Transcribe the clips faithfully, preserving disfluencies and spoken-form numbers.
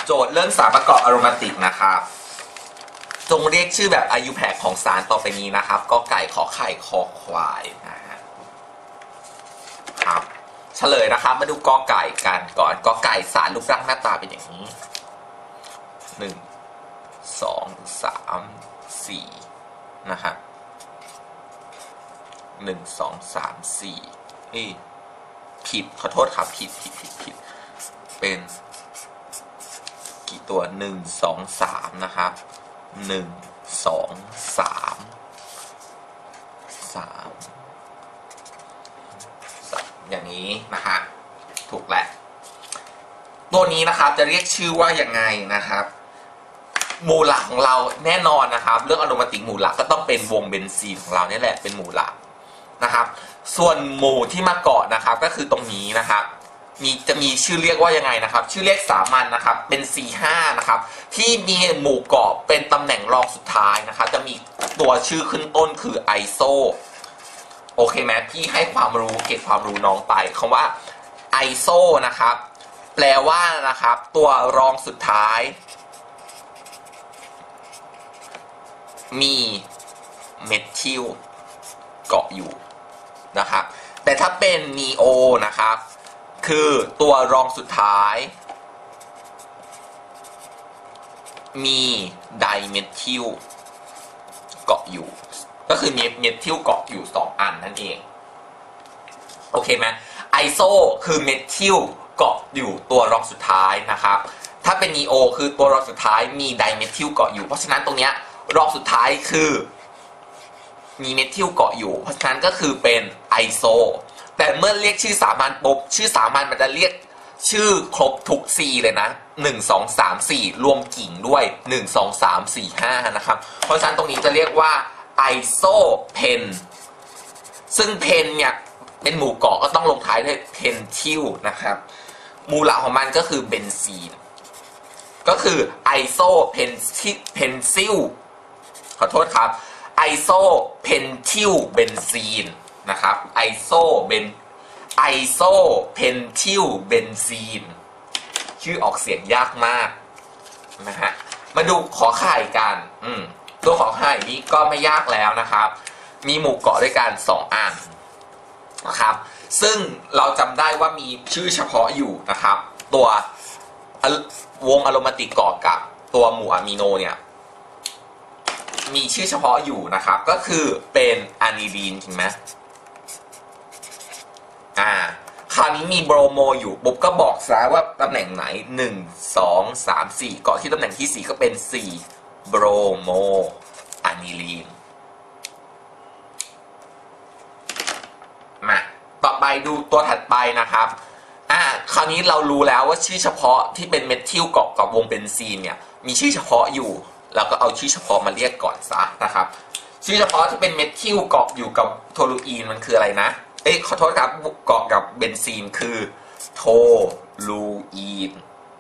โจทย์เรื่องสารประกอบอะโรมาติกนะครับจงเรียกชื่อแบบอายุแผกของสารต่อไปนี้นะครับกอไก่ขอไข่คอควายนะฮะครับเฉลยนะครับมาดูกอไก่กันก่อนกอไก่สารรูปร่างหน้าตาเป็นอย่างนี้หนึ่งสองสามสี่นะครับหนึ่งสองสามสี่เอ้ยผิดขอโทษครับผิดผิดผิดผิดเป็นกี่ตัวหนึ่งสองสามนะครับหนึ่งสองสามสามอย่างนี้นะฮะถูกแล้วตัวนี้นะครับจะเรียกชื่อว่าอย่างไงนะครับหมู่หลักของเราแน่นอนนะครับเรื่องอะโรมาติกหมู่หลักก็ต้องเป็นวงเบนซีนของเราเนี่ยแหละเป็นหมู่หลักนะครับส่วนหมู่ที่มาเกาะนะครับก็คือตรงนี้นะครับมีจะมีชื่อเรียกว่ายังไงนะครับชื่อเรียกสามัญนะครับเป็น สี่ห้า นะครับที่มีหมู่เกาะเป็นตำแหน่งรองสุดท้ายนะครับจะมีตัวชื่อขึ้นต้นคือไอโซโอเคไหมพี่ให้ความรู้เก็บความรู้น้องไปคำว่าไอโซนะครับแปลว่านะครับตัวรองสุดท้ายมีเมทิลเกาะอยู่นะครับแต่ถ้าเป็นนีโอนะครับคือตัวรองสุดท้ายมีไดเมทิลเกาะอยู่ก็คือมีเมทิลเกาะอยู่สองอันนั่นเองโอเคไหมไอโซคือเมทิลเกาะอยู่ตัวรองสุดท้ายนะครับถ้าเป็นนีโอคือตัวรองสุดท้ายมีไดเมทิลเกาะอยู่เพราะฉะนั้นตรงเนี้ยรองสุดท้ายคือมีเมทิลเกาะอยู่เพราะฉะนั้นก็คือเป็นไอโซแต่เมื่อเรียกชื่อสามัญปุ๊บชื่อสามัญมันจะเรียกชื่อครบทุก C เลยนะหนึ่ง สอง สาม สี่รวมกิ่งด้วยหนึ่ง สอง สาม สี่ ห้านะครับเพราะฉะนั้นตรงนี้จะเรียกว่าไอโซเพนซึ่งเพนเนี่ยเป็นหมู่เกาะก็ต้องลงท้ายด้วยเพนทิลนะครับหมู่หลักของมันก็คือเบนซีนก็คือไอโซเพนทิเพนซิลขอโทษครับไอโซเพนทิลเบนซีนนะครับไอโซเบนไอโซเพนทิลเบนซีนชื่อออกเสียงยากมากนะฮะมาดูขอไข่กันอืมตัวขอไข่นี้ก็ไม่ยากแล้วนะครับมีหมู่เกาะด้วยกันสองอันนะครับซึ่งเราจำได้ว่ามีชื่อเฉพาะอยู่นะครับตัววงอะโรมาติกเกาะกับตัวหมู่อะมิโนเนี่ยมีชื่อเฉพาะอยู่นะครับก็คือเป็นอะนิลีนจริงไหมอ่าคราวนี้มีโบรโมอยู่ปุ๊บก็บอกซะว่าตำแหน่งไหนหนึ่ง สอง สาม สี่เกาะที่ตำแหน่งที่สี่ก็เป็นสี่โบรโมอะนิลีนมาต่อไปดูตัวถัดไปนะครับอ่าคราวนี้เรารู้แล้วว่าชื่อเฉพาะที่เป็นเมทิลเกาะกับวงเบนซีนเนี่ยมีชื่อเฉพาะอยู่เราก็เอาชื่อเฉพาะมาเรียกก่อนซะนะครับชื่อเฉพาะที่เป็นเมทิลเกาะอยู่กับโทลูอีนมันคืออะไรนะเอ้ยขอโทษครับเกาะกับเบนซีนคือโทลูอีน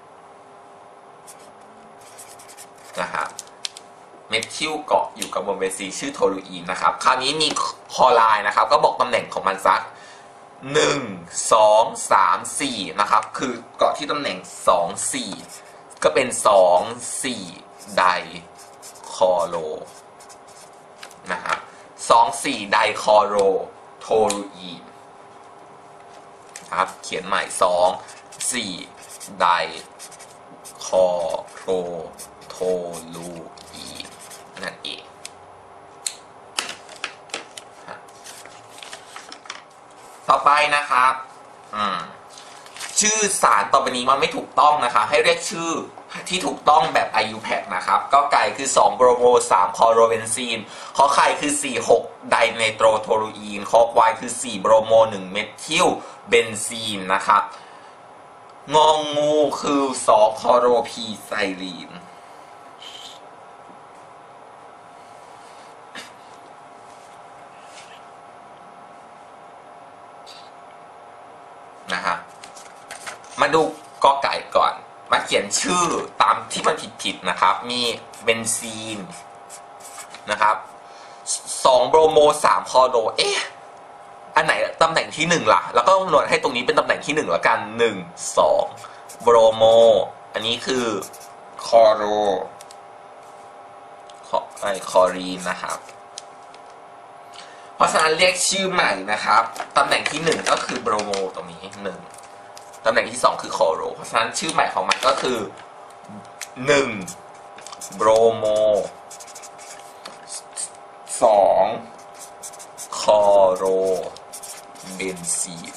นะครับเมทิลเกาะอยู่กับวงเบนซีนชื่อโทลูอีนนะครับคราวนี้มีคอไลน์นะครับก็บอกตำแหน่งของมันซักหนึ่ง สอง สาม สี่นะครับคือเกาะที่ตำแหน่งสอง สี่ก็เป็นสอง สี่ไดคอโรนะครับสอง สี่ไดคอโรโทลูอีนครับเขียนใหม่สอง สี่ไดคอโรโทลูอีนนั่นเองต่อไปนะครับอืมชื่อสารต่อไปนี้มันไม่ถูกต้องนะครับให้เรียกชื่อที่ถูกต้องแบบ ไอ ยู แพค นะครับก็ไก่คือสองโบรโมสามคอโรเบนซีนขอไข่คือสี่ หกไดไนโตรโทลูอีนขอควายคือสี่โบรโมหนึ่งเมทิลเบนซีนนะครับงองูคือสองคอโรพีไซลีนนะครับมาดูกอไก่ก่อนมาเขียนชื่อตามที่มันผิดๆนะครับมีเบนซีนนะครับสองโบรโมสามคอโรเอ๊ะอันไหนตำแหน่งที่หนึ่งล่ะแล้วก็กำหนดให้ตรงนี้เป็นตำแหน่งที่หนึ่งละกันหนึ่ง สองโบรโมอันนี้คือคอโรไอคอรีนนะครับเพราะฉะนั้นเรียกชื่อใหม่นะครับตำแหน่งที่หนึ่งก็คือโบรโมตรงนี้หนึ่งตำแหน่งที่สองคือคอโรเพราะฉะนั้นชื่อใหม่ของมันก็คือหนึ่งโบรโมสองคอโรเบนซีน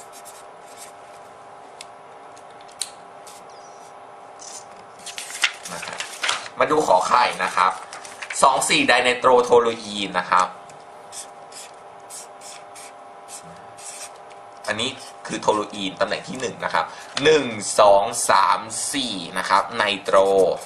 นะครับมาดูขอไข่นะครับสอง สี่ ไดไนโตรโทลูอีนนะครับอันนี้คือโทลูอีนตำแหน่งที่หนึ่งนะครับหนึ่ง สอง สาม สี่นะครับไนโตร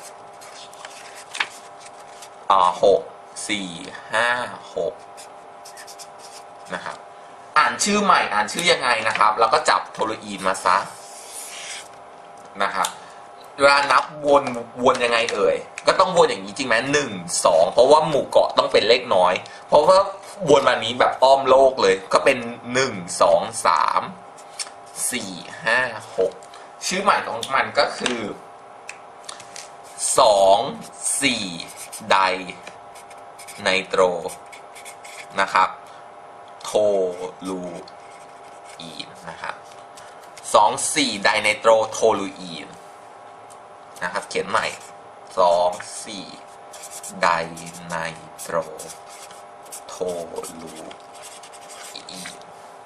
อ่าหก สี่ ห้า หกนะครับอ่านชื่อใหม่อ่านชื่อยังไงนะครับแล้วก็จับโทลูอีนมาซะนะครับเวลานับวนวนยังไงเอ่ยก็ต้องวนอย่างนี้จริงไหมหนึ่ง สองเพราะว่าหมู่เกาะต้องเป็นเลขน้อยเพราะว่าวนมานี้แบบอ้อมโลกเลยก็เป็นหนึ่ง สอง สาม สี่ ห้า หกชื่อใหม่ของมันก็คือสอง สี่ ไดไนโตรนะครับโทลูอีนนะครับสอง สี่ ไดไนโตรโทลูอีนนะครับเขียนใหม่สอง สี่ ไดไนโตรโทลูอีน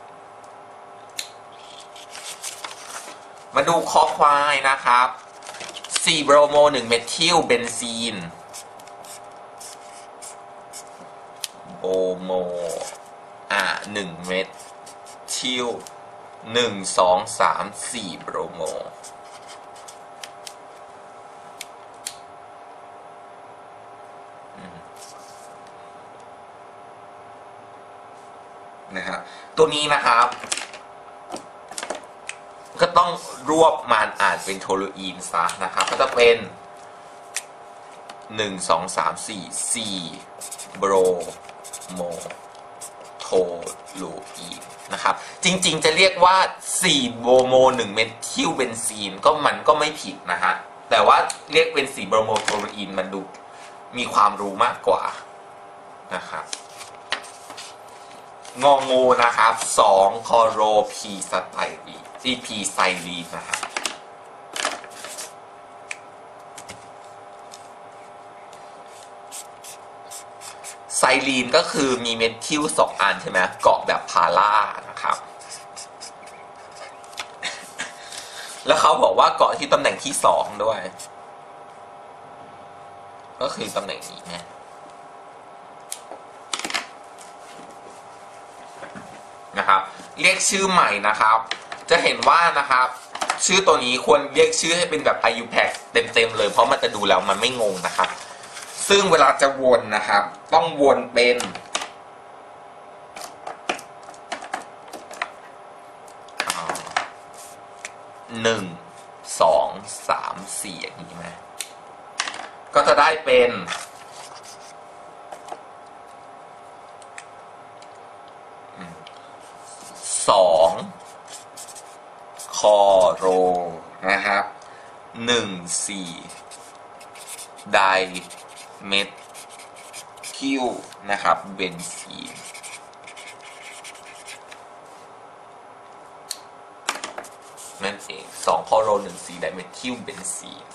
มาดูคอควายนะครับสี่โบรโมหนึ่งเมทิลเบนซีนโบโมอ่าหนึ่งเมทิลหนึ่ง สอง สาม สี่โบรโมนะครับตัวนี้นะครับก็ต้องรวบมันอ่านเป็นโทลูอีนซะนะครับก็จะเป็นหนึ่ง สอง สาม สี่ สี่โบรโมโทลูอีนนะครับจริงๆจะเรียกว่าสี่โบรโมหนึ่งเมทิลเบนซีนก็มันก็ไม่ผิดนะฮะแต่ว่าเรียกเป็นสี่โบรโมโทลูอีนมันดูมีความรู้มากกว่านะครับงองูนะครับสองคอโรพีสไตรีที่พีไซรีนะครับไซรีนก็คือมีเมทิลสองอันใช่ไหมเกาะแบบพาร่านะครับแล้วเขาบอกว่าเกาะที่ตำแหน่งที่สองด้วยก็คือตำแหน่งนี้ไงนะครับเรียกชื่อใหม่นะครับจะเห็นว่านะครับชื่อตัวนี้ควรเรียกชื่อให้เป็นแบบ ไอ ยู แพค เต็มๆเลยเพราะมันจะดูแล้วมันไม่งงนะครับซึ่งเวลาจะวนนะครับต้องวนเป็นหนึ่ง สอง สาม สี่อย่างนี้ไหมก็จะได้เป็นสองคอโรนะครับหนึ่ง สี่ ไดเมทิลนะครับเบนซีนนั่นเองสองคอโรหนึ่ง สี่ ไดเมทิลเบนซีน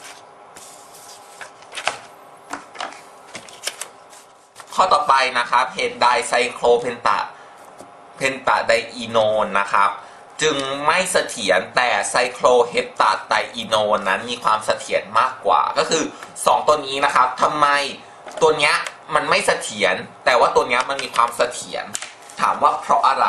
ข้อต่อไปนะครับเหตุใดไซโคลเพนตาเพนตาไดอีโนนนะครับจึงไม่เสถียรแต่ไซโคลเฮปตาไดอีโนนนั้นมีความเสถียรมากกว่าก็คือสองตัวนี้นะครับทำไมตัวเนี้ยมันไม่เสถียรแต่ว่าตัวเนี้ยมันมีความเสถียรถามว่าเพราะอะไร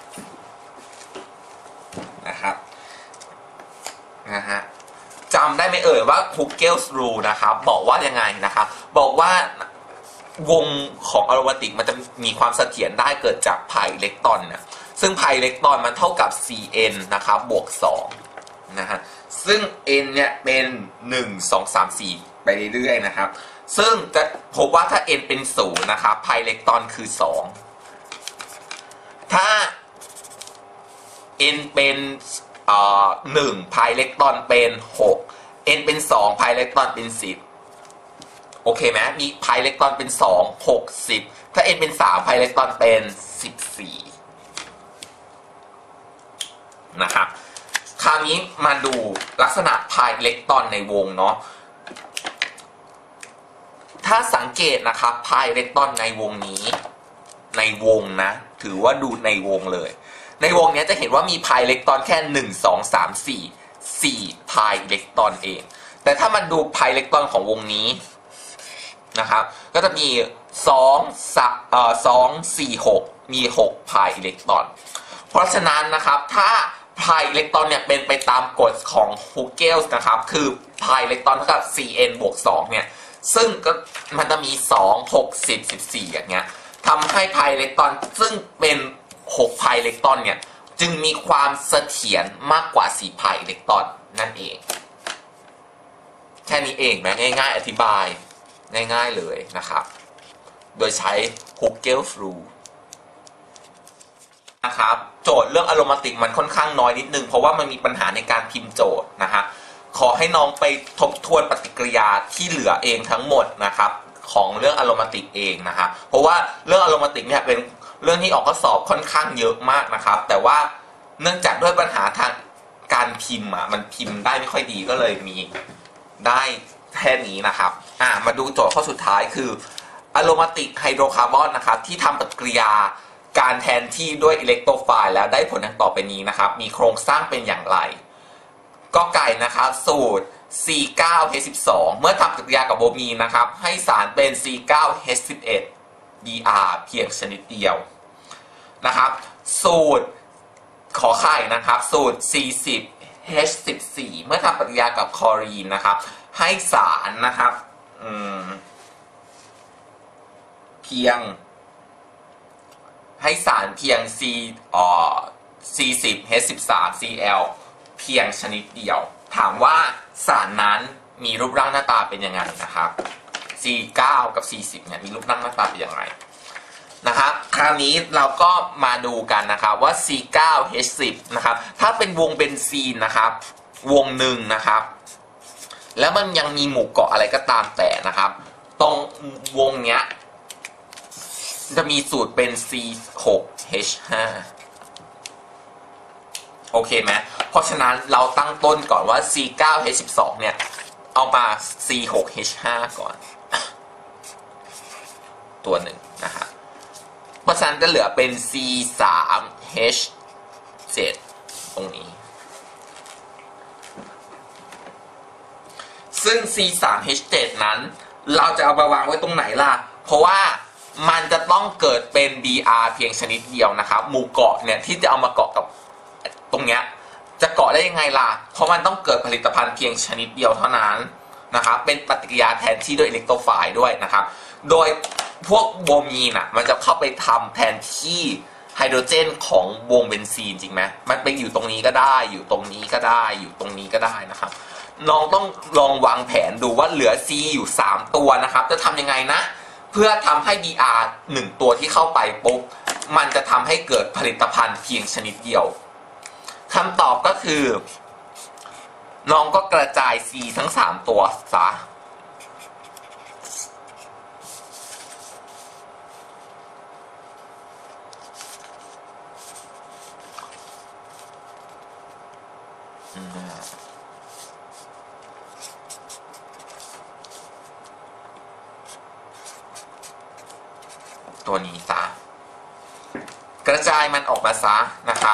นะครับนะฮะจำได้ไหมเอ่ยว่า Huckel's Rule นะครับบอกว่ายังไงนะครับบอกว่าวงของอะโรมาติกมันจะมีความเสถียรได้เกิดจากไพเล็กตอนนะซึ่งไพเล็กตอนมันเท่ากับ ซี เอ็น นะครับบวกสองนะฮะซึ่ง n เนี่ยเป็นหนึ่ง สอง สาม สี่ไปเรื่อยๆนะครับซึ่งจะพบว่าถ้า n เป็นศูนย์นะครับไพเล็กตอนคือสองถ้า n เป็นเอ่อหนึ่งไพเล็กตอนเป็นหก n เป็นสองพายอิเล็กตรอนเป็นสิบโอเคไหมมีพายอิเล็กตรอนเป็นสอง หก สิบถ้า n เป็นสามพายอิเล็กตรอนเป็นสิบสี่นะครับคราวนี้มาดูลักษณะพายอิเล็กตรอนในวงเนาะถ้าสังเกตนะครับพายอิเล็กตรอนในวงนี้ในวงนะถือว่าดูในวงเลยในวงนี้จะเห็นว่ามีพายอิเล็กตรอนแค่หนึ่ง สอง สาม สี่ สี่พายอิเล็กตรอนเองแต่ถ้ามันดูพายอิเล็กตรอนของวงนี้นะครับก็จะมีสองเอ่อสอง สี่ หกมีหกพายอิเล็กตรอนเพราะฉะนั้นนะครับถ้าพายอิเล็กตรอนเนี่ยเป็นไปตามกฎของฮุกเกลส์นะครับคือพายอิเล็กตรอนเท่ากับ สี่ เอ็น บวก สองเนี่ยซึ่งก็มันจะมีสอง หก สิบ สิบสี่อย่างเงี้ยทำให้พายอิเล็กตรอนซึ่งเป็นหกพายอิเล็กตรอนเนี่ยจึงมีความเสถียรมากกว่าสี่พายอิเล็กตรอนนั่นเองแค่นี้เองนะง่ายๆอธิบายง่ายๆเลยนะครับโดยใช้ Hugels rule นะครับโจทย์เรื่องอะโรมาติกมันค่อนข้างน้อยนิดนึงเพราะว่ามันมีปัญหาในการพิมพ์โจทย์นะฮะขอให้น้องไปทบทวนปฏิกิริยาที่เหลือเองทั้งหมดนะครับของเรื่องอะโรมาติกเองนะครับเพราะว่าเรื่องอะโรมาติกเนี่ยเป็นเรื่องที่ออกข้อสอบค่อนข้างเยอะมากนะครับแต่ว่าเนื่องจากด้วยปัญหาทางการพิมพ์อ่ะมันพิมพ์ได้ไม่ค่อยดีก็เลยมีได้แค่นี้นะครับอ่ามาดูโจทย์ข้อสุดท้ายคืออะโรมาติกไฮโดรคาร์บอนนะครับที่ทำปฏิกิริยาการแทนที่ด้วยอิเล็กโทรไฟล์แล้วได้ผลดังต่อไปนี้นะครับมีโครงสร้างเป็นอย่างไรก็ไก่นะครับสูตร ซี เก้า เอช สิบสอง เมื่อทำปฏิกิริยากับโบมีนนะครับให้สารเป็น ซี เก้า เอช สิบเอ็ด บี อาร์ เพียงชนิดเดียวนะครับสูตรขอไข่นะครับสูตร ซี สิบ เอช สิบสี่ เมื่อทำปฏิกิริยากับคลอรีนนะครับให้สารนะครับเพียงให้สารเพียง C อ่อ ซี สิบ เอช สิบสาม ซี แอล เพียงชนิดเดียวถามว่าสารนั้นมีรูปร่างหน้าตาเป็นยังไงนะครับ ซี เก้า กับ ซี สิบ เนี่ยมีรูปร่างหน้าตาเป็นยังไงนะครับคราวนี้เราก็มาดูกันนะครับว่า ซี เก้า เอช สิบ นะครับถ้าเป็นวงเบนซีนนะครับวงหนึ่งนะครับแล้วมันยังมีหมู่เกาะอะไรก็ตามแต่นะครับตรงวงเนี้ยจะมีสูตรเป็น ซี หก เอช ห้า โอเคไหมเพราะฉะนั้นเราตั้งต้นก่อนว่า ซี เก้า เอช สิบสอง เนี่ยเอามา ซี หก เอช ห้า ก่อนตัวหนึ่งนะครับเพราะฉะนั้นจะเหลือเป็น ซี สาม เอช เจ็ด ตรงนี้ซึ่ง ซี สาม เอช เจ็ด นั้นเราจะเอามาวางไว้ตรงไหนล่ะเพราะว่ามันจะต้องเกิดเป็น บี อาร์ เพียงชนิดเดียวนะครับหมู่เกาะเนี่ยที่จะเอามาเกาะกับตรงเนี้ยจะเกาะได้ยังไงล่ะเพราะมันต้องเกิดผลิตภัณฑ์เพียงชนิดเดียวเท่านั้นนะครับเป็นปฏิกิริยาแทนที่ด้วยอิเล็กโทรไฟล์ด้วยนะครับโดยพวกโบมีนอ่ะมันจะเข้าไปทำแทนที่ไฮโดรเจนของวงเบนซีนจริงไหมมันไปอยู่ตรงนี้ก็ได้อยู่ตรงนี้ก็ได้อยู่ตรงนี้ก็ได้นะครับน้องต้องลองวางแผนดูว่าเหลือ C อยู่สามตัวนะครับจะทำยังไงนะเพื่อทำให้ บี อาร์ หนึ่งตัวที่เข้าไปปุ๊บมันจะทำให้เกิดผลิตภัณฑ์เพียงชนิดเดียวคำตอบก็คือน้องก็กระจาย C ทั้งสามตัวซะตัวนี้ซะกระจายมันออกมาซะนะครับ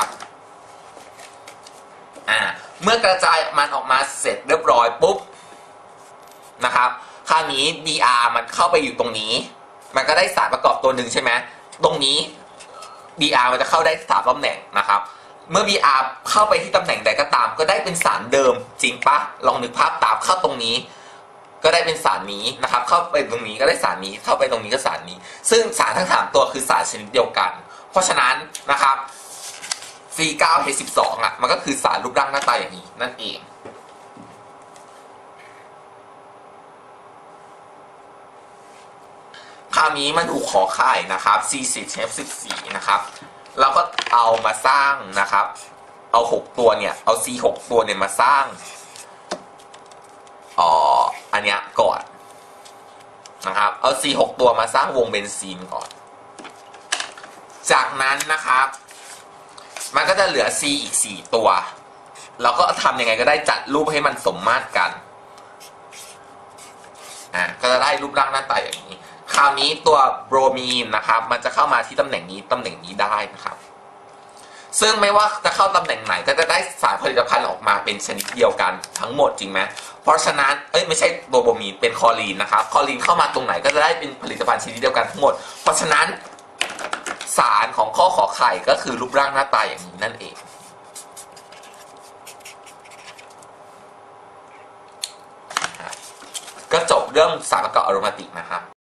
อ่าเมื่อกระจายมันออกมาเสร็จเรียบร้อยปุ๊บนะครับคราวนี้ บี อาร์ มันเข้าไปอยู่ตรงนี้มันก็ได้สารประกอบตัวหนึ่งใช่ไหมตรงนี้ บี อาร์ มันจะเข้าได้สามตำแหน่งนะครับเมื่อ บี อาร์ เข้าไปที่ตำแหน่งใดก็ตามก็ได้เป็นสารเดิมจริงปะลองนึกภาพตามเข้าตรงนี้ก็ได้เป็นสารนี้นะครับเข้าไปตรงนี้ก็ได้สารนี้เข้าไปตรงนี้ก็สารนี้ซึ่งสารทั้งสามตัวคือสารชนิดเดียวกันเพราะฉะนั้นนะครับ ซี เก้า เอช สิบสอง อ่ะมันก็คือสารรูปร่างหน้าตาอย่างนี้นั่นเองคราวนี้มาดูขอไข่นะครับ ซี สิบ เอช สิบสี่ นะครับเราก็เอามาสร้างนะครับเอาหกตัวเนี่ยเอา C หกตัวเนี่ยมาสร้างอ๋ออันเนี้ยก่อนนะครับเอา C หกตัวมาสร้างวงเบนซีนก่อนจากนั้นนะครับมันก็จะเหลือ C อีกสี่ตัวเราก็ทำยังไงก็ได้จัดรูปให้มันสมมาตรกันอ่ะก็จะได้รูปร่างหน้าตาอย่างนี้คราวนี้ตัวโบรมีนนะครับมันจะเข้ามาที่ตำแหน่งนี้ตำแหน่งนี้ได้นะครับซึ่งไม่ว่าจะเข้าตำแหน่งไหนก็จะได้สารผลิตภัณฑ์ออกมาเป็นชนิดเดียวกันทั้งหมดจริงไหมเพราะฉะนั้นเอ้ยไม่ใช่ตัวโบรมีนเป็นคลอรีนนะครับคลอรีนเข้ามาตรงไหนก็จะได้เป็นผลิตภัณฑ์ชนิดเดียวกันทั้งหมดเพราะฉะนั้นสารของข้อขอไข่ก็คือรูปร่างหน้าตาอย่างนี้นั่นเองก็จบเรื่องสารประกอบอโรมาติกนะครับ